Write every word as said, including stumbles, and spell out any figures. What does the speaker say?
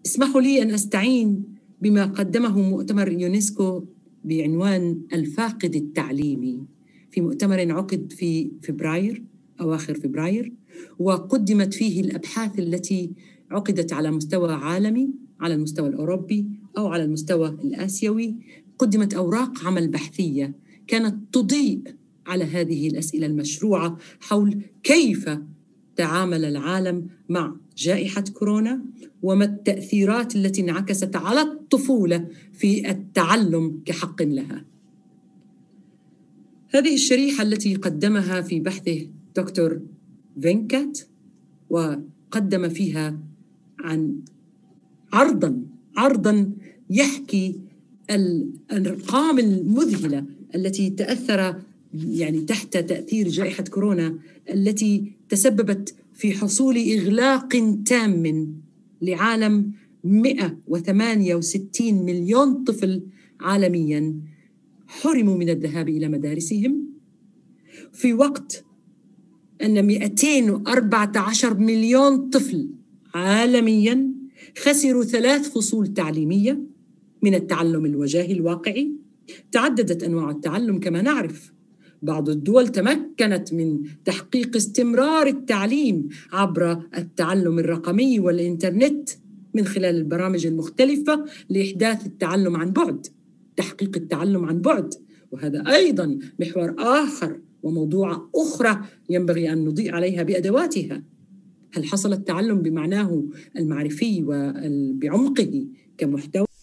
اسمحوا لي أن أستعين بما قدمه مؤتمر يونسكو بعنوان الفاقد التعليمي في مؤتمر عقد في فبراير أواخر فبراير، وقدمت فيه الأبحاث التي عقدت على مستوى عالمي، على المستوى الأوروبي أو على المستوى الآسيوي. قدمت أوراق عمل بحثية كانت تضيء على هذه الأسئلة المشروعة حول كيف تعامل العالم مع جائحة كورونا وما التأثيرات التي انعكست على الطفولة في التعلم كحق لها. هذه الشريحة التي قدمها في بحثه دكتور فينكات، وقدم فيها عن عرضاً عرضاً يحكي الأرقام المذهلة التي تأثر يعني تحت تأثير جائحة كورونا، التي تسببت في حصول إغلاق تام لعالم مئة وثمانية وستين مليون طفل عالمياً حرموا من الذهاب إلى مدارسهم، في وقت أن مئتين وأربعة عشر مليون طفل عالمياً خسروا ثلاث فصول تعليمية من التعلم الوجاهي الواقعي. تعددت أنواع التعلم كما نعرف، بعض الدول تمكنت من تحقيق استمرار التعليم عبر التعلم الرقمي والإنترنت من خلال البرامج المختلفة لإحداث التعلم عن بعد، تحقيق التعلم عن بعد، وهذا أيضاً محور آخر وموضوع أخرى ينبغي أن نضيء عليها بأدواتها. هل حصل التعلم بمعناه المعرفي وبعمقه كمحتوى